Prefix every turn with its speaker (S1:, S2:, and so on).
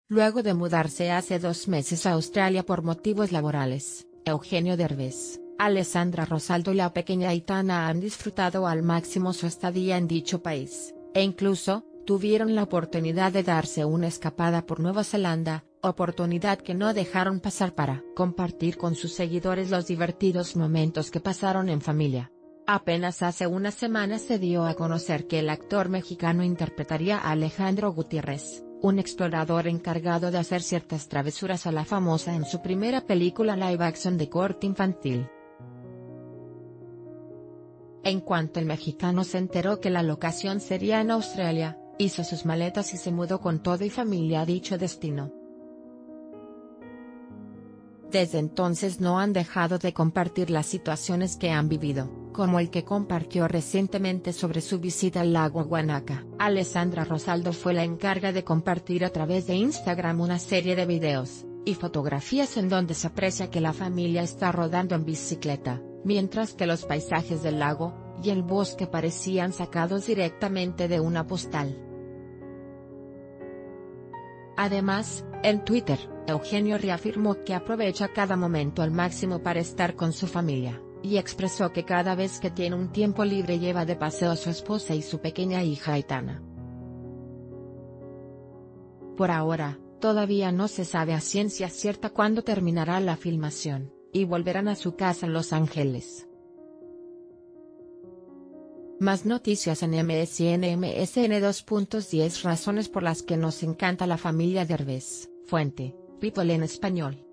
S1: Luego de mudarse hace 2 meses a Australia por motivos laborales, Eugenio Derbez, Alessandra Rosaldo y la pequeña Aitana han disfrutado al máximo su estadía en dicho país, e incluso, tuvieron la oportunidad de darse una escapada por Nueva Zelanda, oportunidad que no dejaron pasar para compartir con sus seguidores los divertidos momentos que pasaron en familia. Apenas hace unas semanas se dio a conocer que el actor mexicano interpretaría a Alejandro Gutiérrez, un explorador encargado de hacer ciertas travesuras a la famosa en su primera película live action de corte infantil. En cuanto el mexicano se enteró que la locación sería en Australia, hizo sus maletas y se mudó con todo y familia a dicho destino. Desde entonces no han dejado de compartir las situaciones que han vivido, como el que compartió recientemente sobre su visita al lago Guanaca. Alessandra Rosaldo fue la encargada de compartir a través de Instagram una serie de videos y fotografías en donde se aprecia que la familia está rodando en bicicleta, mientras que los paisajes del lago y el bosque parecían sacados directamente de una postal. Además, en Twitter, Eugenio reafirmó que aprovecha cada momento al máximo para estar con su familia, y expresó que cada vez que tiene un tiempo libre lleva de paseo a su esposa y su pequeña hija Aitana. Por ahora, todavía no se sabe a ciencia cierta cuándo terminará la filmación, y volverán a su casa en Los Ángeles. Más noticias en MSN. MSN 2.10 Razones por las que nos encanta la familia Derbez. Fuente: People en español.